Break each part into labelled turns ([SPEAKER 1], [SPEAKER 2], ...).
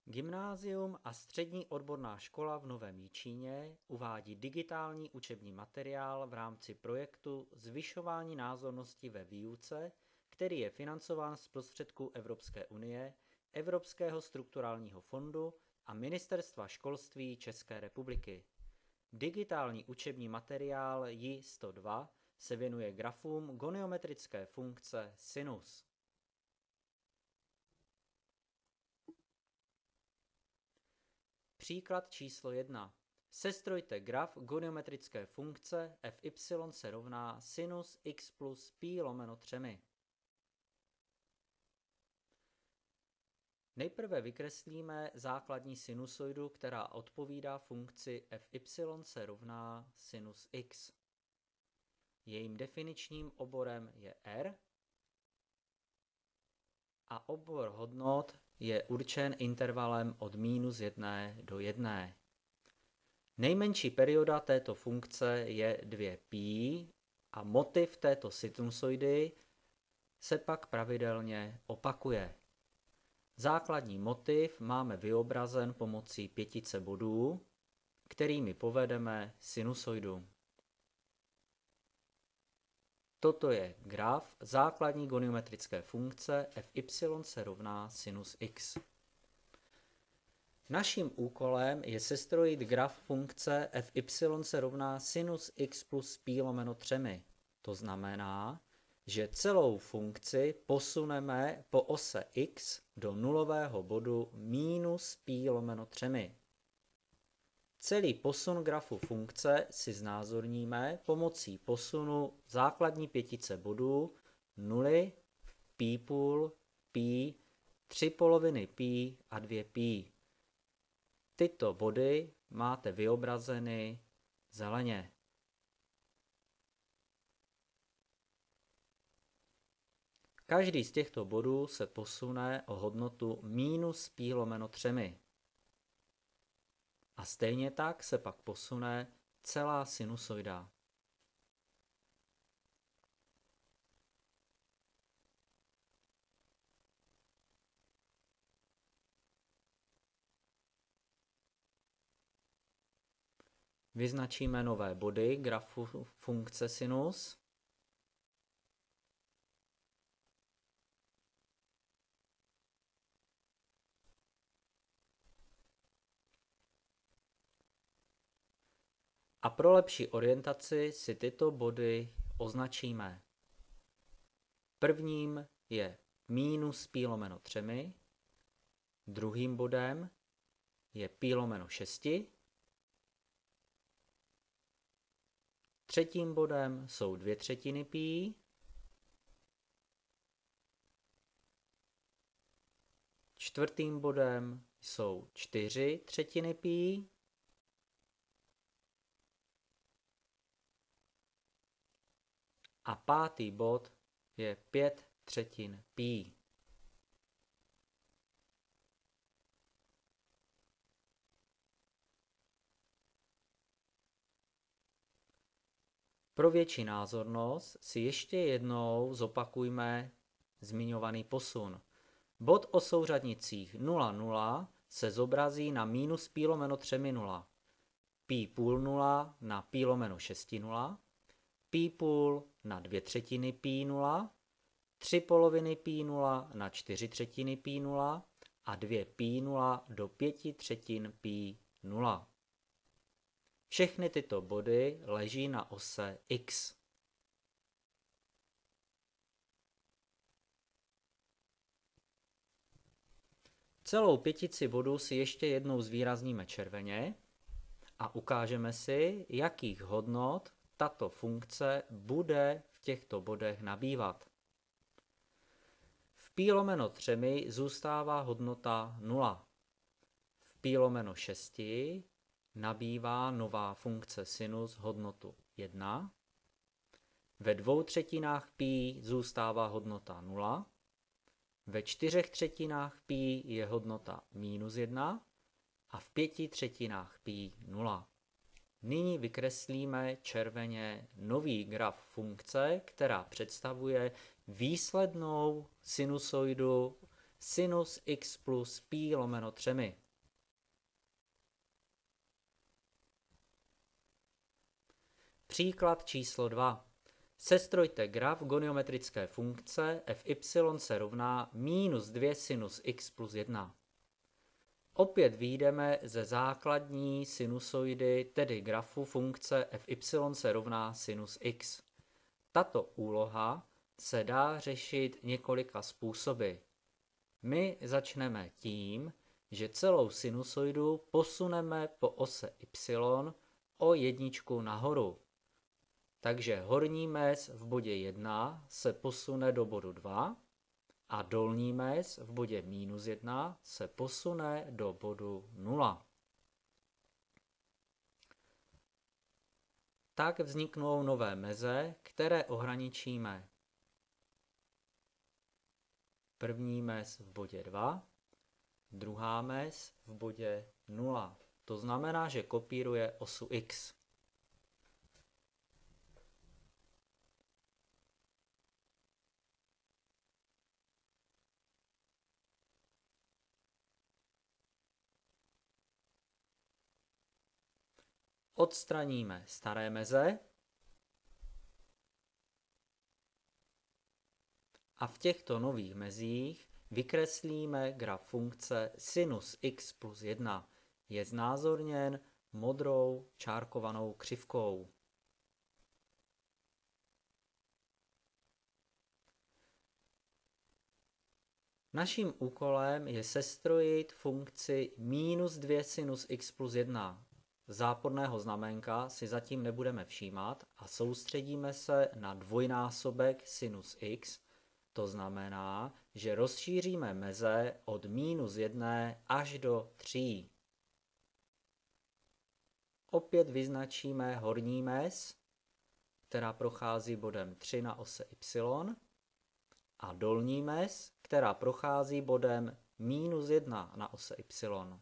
[SPEAKER 1] Gymnázium a střední odborná škola v Novém Jičíně uvádí digitální učební materiál v rámci projektu Zvyšování názornosti ve výuce, který je financován z prostředků Evropské unie, Evropského strukturálního fondu a Ministerstva školství České republiky. Digitální učební materiál J102 se věnuje grafům goniometrické funkce sinus. Příklad číslo 1. Sestrojte graf goniometrické funkce fy se rovná sinus x plus pi lomeno 3. Nejprve vykreslíme základní sinusoidu, která odpovídá funkci fy se rovná sinus x. Jejím definičním oborem je r a obor hodnot je určen intervalem od -1 do 1. Nejmenší perioda této funkce je 2π a motiv této sinusoidy se pak pravidelně opakuje. Základní motiv máme vyobrazen pomocí pětice bodů, kterými povedeme sinusoidu. Toto je graf základní goniometrické funkce fy se rovná sinus x. Naším úkolem je sestrojit graf funkce fy se rovná sinus x plus pi lomeno 3. To znamená, že celou funkci posuneme po ose x do nulového bodu minus pi lomeno 3. Celý posun grafu funkce si znázorníme pomocí posunu základní pětice bodů 0, pi půl, pi, 3 poloviny pi a 2 pi. Tyto body máte vyobrazeny zeleně. Každý z těchto bodů se posune o hodnotu minus pi lomeno 3. A stejně tak se pak posune celá sinusoida. Vyznačíme nové body grafu funkce sinus. A pro lepší orientaci si tyto body označíme. Prvním je minus pi lomeno 3, druhým bodem je pi lomeno 6, třetím bodem jsou 2/3 pi, čtvrtým bodem jsou 4/3 pi, a pátý bod je 5/3 pi. Pro větší názornost si ještě jednou zopakujme zmiňovaný posun. Bod o souřadnicích 0, 0 se zobrazí na minus pi lomeno 3 0, pi půl 0 na pi lomeno 6 0, pi půl na 2/3 pi 0, 3 poloviny pi 0 na 4/3 pi 0 a 2 pi 0 do 5/3 pi 0. Všechny tyto body leží na ose x. Celou pětici bodů si ještě jednou zvýrazníme červeně a ukážeme si, jakých hodnot tato funkce bude v těchto bodech nabývat. V pi lomeno 3 zůstává hodnota 0. V pi lomeno 6 nabývá nová funkce sinus hodnotu 1. Ve 2/3 pi zůstává hodnota 0. Ve 4/3 pi je hodnota minus 1 a v 5/3 pi 0. Nyní vykreslíme červeně nový graf funkce, která představuje výslednou sinusoidu sinus x plus pi lomeno 3. Příklad číslo 2. Sestrojte graf goniometrické funkce fy se rovná minus 2 sinus x plus 1. Opět vyjdeme ze základní sinusoidy, tedy grafu funkce fy se rovná sinus x. Tato úloha se dá řešit několika způsoby. My začneme tím, že celou sinusoidu posuneme po ose y o jedničku nahoru. Takže horní mez v bodě 1 se posune do bodu 2 a dolní mez v bodě minus 1 se posune do bodu 0. Tak vzniknou nové meze, které ohraničíme. První mez v bodě 2, druhá mez v bodě 0. To znamená, že kopíruje osu x. Odstraníme staré meze a v těchto nových mezích vykreslíme graf funkce sinus x plus 1. Je znázorněn modrou čárkovanou křivkou. Naším úkolem je sestrojit funkci minus 2 sinus x plus 1. Záporného znaménka si zatím nebudeme všímat a soustředíme se na dvojnásobek sinus x. To znamená, že rozšíříme meze od minus 1 až do 3. Opět vyznačíme horní mez, která prochází bodem 3 na ose y, a dolní mez, která prochází bodem minus 1 na ose y.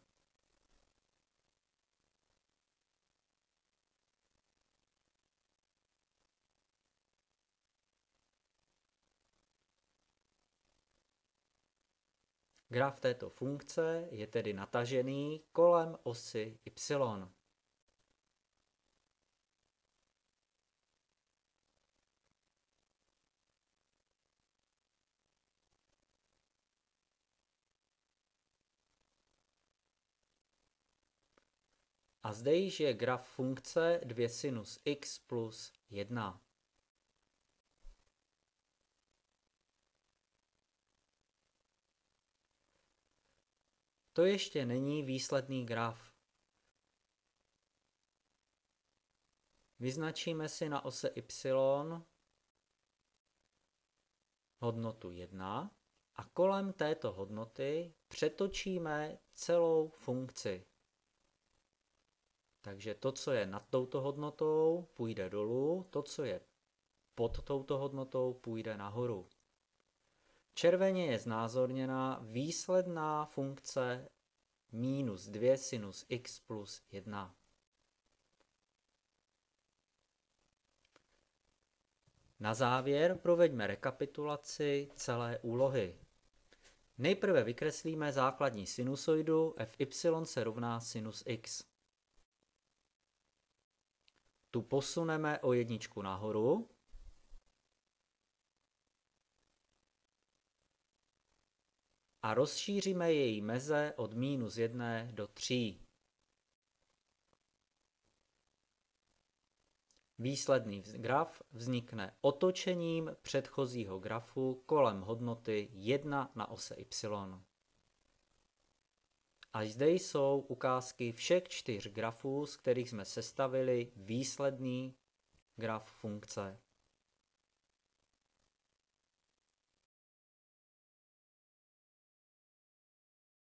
[SPEAKER 1] Graf této funkce je tedy natažený kolem osy y. A zde již je graf funkce 2 sinus x plus 1. To ještě není výsledný graf. Vyznačíme si na ose y hodnotu 1 a kolem této hodnoty přetočíme celou funkci. Takže to, co je nad touto hodnotou, půjde dolů, to, co je pod touto hodnotou, půjde nahoru. Červeně je znázorněna výsledná funkce minus 2 sinus x plus 1. Na závěr proveďme rekapitulaci celé úlohy. Nejprve vykreslíme základní sinusoidu fy se rovná sinus x. Tu posuneme o jedničku nahoru. A rozšíříme její meze od minus 1 do 3. Výsledný graf vznikne otočením předchozího grafu kolem hodnoty 1 na ose y. A zde jsou ukázky všech 4 grafů, z kterých jsme sestavili výsledný graf funkce.